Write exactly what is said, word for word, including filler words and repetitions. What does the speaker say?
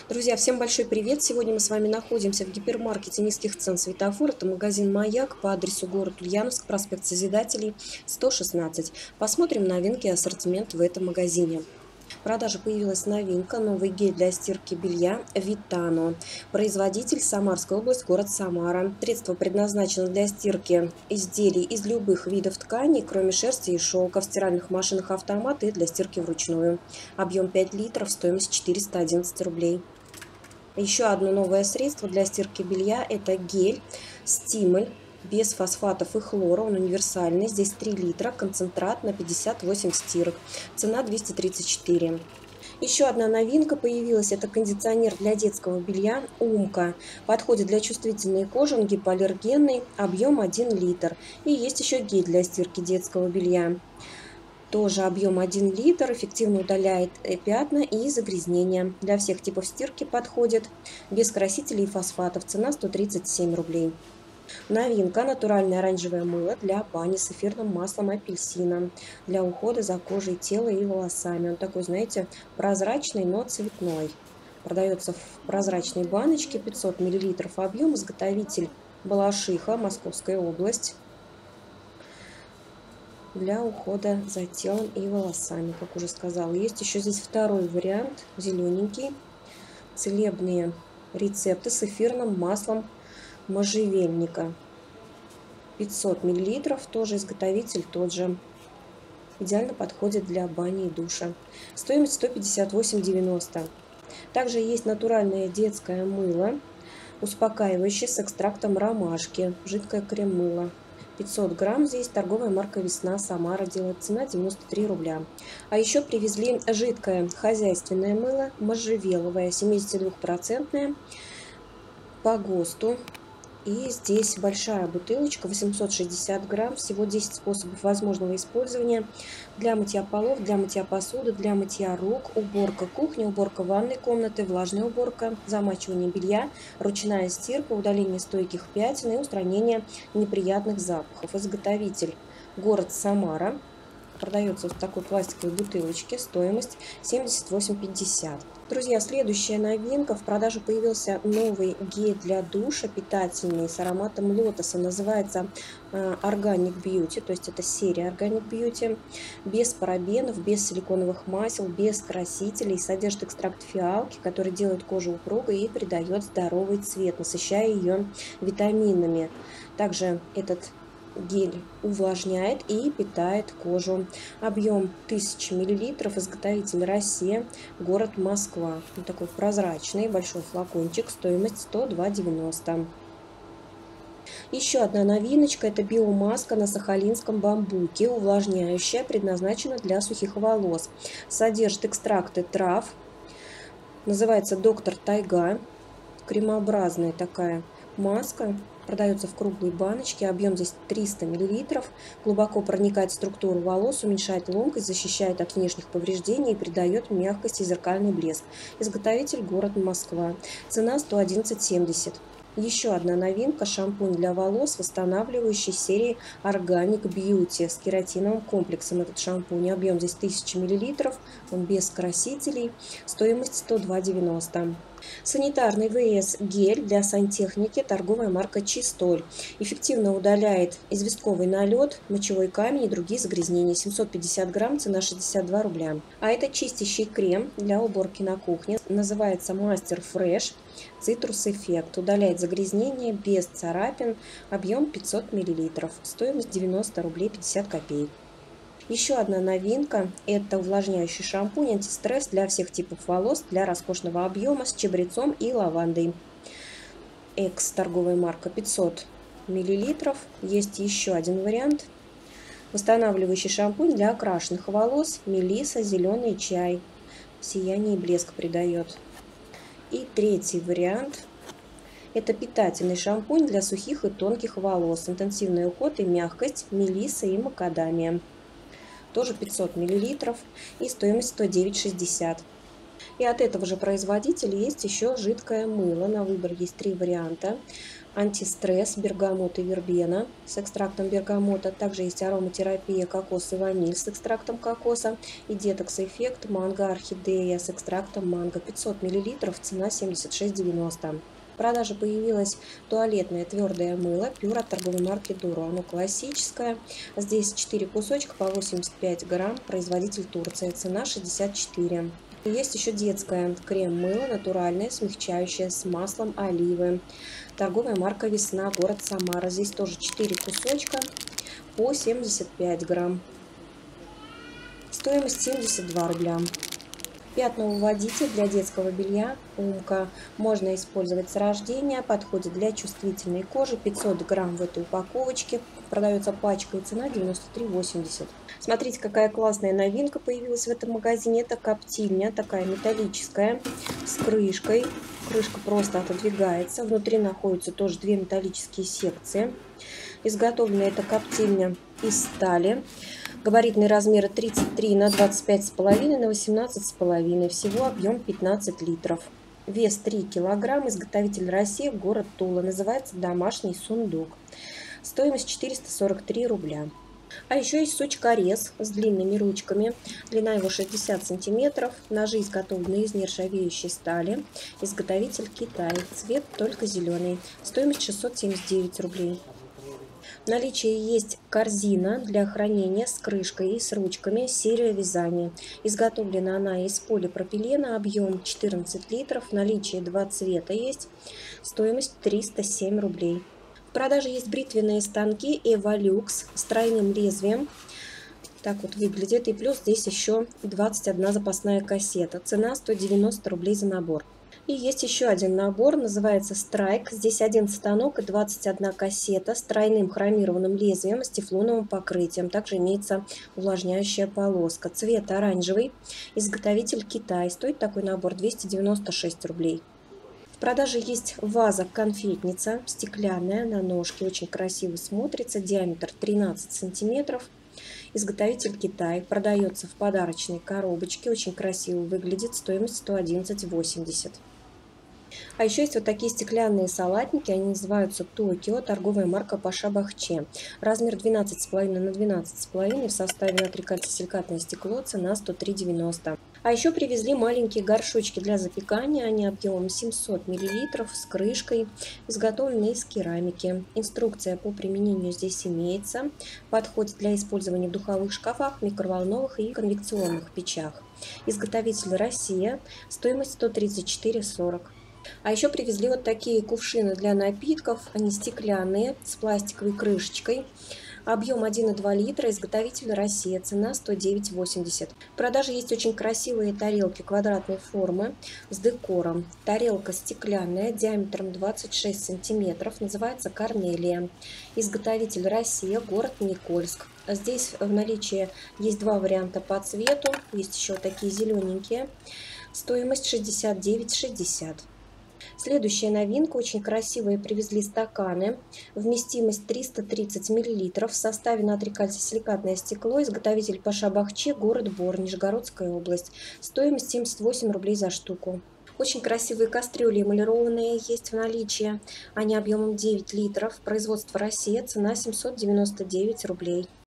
Друзья, всем большой привет! Сегодня мы с вами находимся в гипермаркете низких цен «Светофор». Это магазин «Маяк» по адресу город Ульяновск, проспект Созидателей, сто шестнадцать. Посмотрим новинки и ассортимент в этом магазине. В продаже появилась новинка, новый гель для стирки белья Витано. Производитель Самарская область, город Самара. Средство предназначено для стирки изделий из любых видов тканей, кроме шерсти и шелка, в стиральных машинах автомат и для стирки вручную. Объем пять литров, стоимость четыреста одиннадцать рублей. Еще одно новое средство для стирки белья – это гель Стимуль без фосфатов и хлора. Он универсальный. Здесь три литра, концентрат на пятьдесят восемь стирок. Цена двести тридцать четыре. Еще одна новинка появилась – это кондиционер для детского белья Умка. Подходит для чувствительной кожи, он гипоаллергенный, объем один литр. И есть еще гель для стирки детского белья. Тоже объем один литр, эффективно удаляет пятна и загрязнения. Для всех типов стирки подходит, без красителей и фосфатов. Цена сто тридцать семь рублей. Новинка – натуральное оранжевое мыло для бани с эфирным маслом апельсина. Для ухода за кожей тела и волосами. Он такой, знаете, прозрачный, но цветной. Продается в прозрачной баночке, пятьсот миллилитров объем. Изготовитель Балашиха, Московская область. Для ухода за телом и волосами, как уже сказала. Есть еще здесь второй вариант, зелененький. Целебные рецепты с эфирным маслом можжевельника. пятьсот миллилитров, тоже изготовитель тот же. Идеально подходит для бани и душа. Стоимость сто пятьдесят восемь девяносто. Также есть натуральное детское мыло, успокаивающее с экстрактом ромашки, жидкое крем-мыло. пятьсот грамм, здесь торговая марка «Весна», Самара делает, цена девяносто три рубля. А еще привезли жидкое хозяйственное мыло, можжевеловое, семидесятидвухпроцентное, по ГОСТу. И здесь большая бутылочка, восемьсот шестьдесят грамм, всего десять способов возможного использования. Для мытья полов, для мытья посуды, для мытья рук, уборка кухни, уборка ванной комнаты, влажная уборка, замачивание белья, ручная стирка, удаление стойких пятен и устранение неприятных запахов. Изготовитель город Самара. Продается в такой пластиковой бутылочке, стоимость семьдесят восемь пятьдесят. Друзья, следующая новинка. В продаже появился новый гель для душа, питательный, с ароматом лотоса. Называется Organic Beauty, то есть это серия Organic Beauty. Без парабенов, без силиконовых масел, без красителей. Содержит экстракт фиалки, который делает кожу упругой и придает здоровый цвет, насыщая ее витаминами. Также этот гель увлажняет и питает кожу. Объем тысяча миллилитров. Изготовитель Россия, город Москва. Вот такой прозрачный большой флакончик. Стоимость сто два девяносто. Еще одна новиночка – это биомаска на сахалинском бамбуке, увлажняющая, предназначена для сухих волос. Содержит экстракты трав. Называется «Доктор Тайга». Кремообразная такая маска. Продается в круглой баночке, объем здесь триста миллилитров, глубоко проникает в структуру волос, уменьшает ломкость, защищает от внешних повреждений и придает мягкость и зеркальный блеск. Изготовитель город Москва. Цена сто одиннадцать семьдесят. Еще одна новинка – шампунь для волос, восстанавливающий серии Organic Beauty с кератиновым комплексом. Этот шампунь, объем здесь тысяча миллилитров, он без красителей, стоимость сто два девяносто. Санитарный ВС гель для сантехники, торговая марка Чистоль. Эффективно удаляет известковый налет, мочевой камень и другие загрязнения. семьсот пятьдесят грамм, цена шестьдесят два рубля. А это чистящий крем для уборки на кухне. Называется Мастер Фреш Цитрус Эффект. Удаляет загрязнения без царапин. Объем пятьсот миллилитров. Стоимость девяносто рублей пятьдесят копеек. Еще одна новинка – это увлажняющий шампунь антистресс для всех типов волос, для роскошного объема с чабрецом и лавандой. Экс, торговая марка, пятьсот миллилитров. Есть еще один вариант. Восстанавливающий шампунь для окрашенных волос, мелисса, зеленый чай. Сияние и блеск придает. И третий вариант – это питательный шампунь для сухих и тонких волос. Интенсивный уход и мягкость, мелисса и макадамия. Тоже пятьсот миллилитров и стоимость сто девять шестьдесят. И от этого же производителя есть еще жидкое мыло. На выбор есть три варианта. Антистресс, бергамот и вербена с экстрактом бергамота. Также есть ароматерапия кокос и ваниль с экстрактом кокоса. И детокс-эффект манго орхидея с экстрактом манго. пятьсот миллилитров, цена семьдесят шесть девяносто. В продаже появилось туалетное твердое мыло Пюр от торговой марки Дуро. Оно классическое. Здесь четыре кусочка по восемьдесят пять грамм. Производитель Турция. Цена шестьдесят четыре. И есть еще детское крем-мыло натуральное, смягчающее с маслом оливы. Торговая марка Весна, город Самара. Здесь тоже четыре кусочка по семьдесят пять грамм. Стоимость семьдесят два рубля. Пятновыводитель для детского белья Умка. Можно использовать с рождения. Подходит для чувствительной кожи. пятьсот грамм в этой упаковочке. Продается пачка и цена девяносто три восемьдесят. Смотрите, какая классная новинка появилась в этом магазине. Это коптильня, такая металлическая, с крышкой. Крышка просто отодвигается. Внутри находятся тоже две металлические секции. Изготовлена эта коптильня из стали. Габаритные размеры тридцать три на двадцать пять с половиной на восемнадцать с половиной. Всего объем пятнадцать литров. Вес три килограмма. Изготовитель Россия, город Тула. Называется «Домашний сундук». Стоимость четыреста сорок три рубля. А еще есть сучкорез с длинными ручками. Длина его шестьдесят сантиметров. Ножи изготовлены из нержавеющей стали. Изготовитель Китай. Цвет только зеленый. Стоимость шестьсот семьдесят девять рублей. В наличии есть корзина для хранения с крышкой и с ручками, серия вязания. Изготовлена она из полипропилена, объем четырнадцать литров, в наличии два цвета есть, стоимость триста семь рублей. В продаже есть бритвенные станки Эволюкс с тройным лезвием. Так вот выглядит. И плюс здесь еще двадцать одна запасная кассета. Цена сто девяносто рублей за набор. И есть еще один набор, называется Страйк. Здесь один станок и двадцать одна кассета с тройным хромированным лезвием с тефлоновым покрытием. Также имеется увлажняющая полоска. Цвет оранжевый. Изготовитель Китай. Стоит такой набор двести девяносто шесть рублей. В продаже есть ваза-конфетница, стеклянная, на ножке, очень красиво смотрится, диаметр тринадцать сантиметров. Изготовитель Китай, продается в подарочной коробочке, очень красиво выглядит, стоимость сто одиннадцать восемьдесят. А еще есть вот такие стеклянные салатники, они называются Токио, торговая марка Паша Бахче. Размер двенадцать с половиной на двенадцать с половиной, в составе натрикальций-силикатное стекло, цена сто три девяносто. А еще привезли маленькие горшочки для запекания, они объемом семьсот миллилитров с крышкой, изготовлены из керамики. Инструкция по применению здесь имеется, подходит для использования в духовых шкафах, микроволновых и конвекционных печах. Изготовитель Россия, стоимость сто тридцать четыре сорок. А еще привезли вот такие кувшины для напитков, они стеклянные, с пластиковой крышечкой. Объем один и два литра, изготовитель Россия, цена сто девять восемьдесят. В продаже есть очень красивые тарелки квадратной формы с декором. Тарелка стеклянная, диаметром двадцать шесть сантиметров, называется Корнелия. Изготовитель Россия, город Никольск. Здесь в наличии есть два варианта по цвету, есть еще такие зелененькие. Стоимость шестьдесят девять шестьдесят. Следующая новинка, очень красивые привезли стаканы, вместимость триста тридцать миллилитров, в составе натрий-кальций-силикатное стекло, изготовитель Паша Бахче, город Бор, Нижегородская область, стоимость семьдесят восемь рублей за штуку. Очень красивые кастрюли эмалированные есть в наличии, они объемом девять литров, производство Россия, цена семьсот девяносто девять рублей.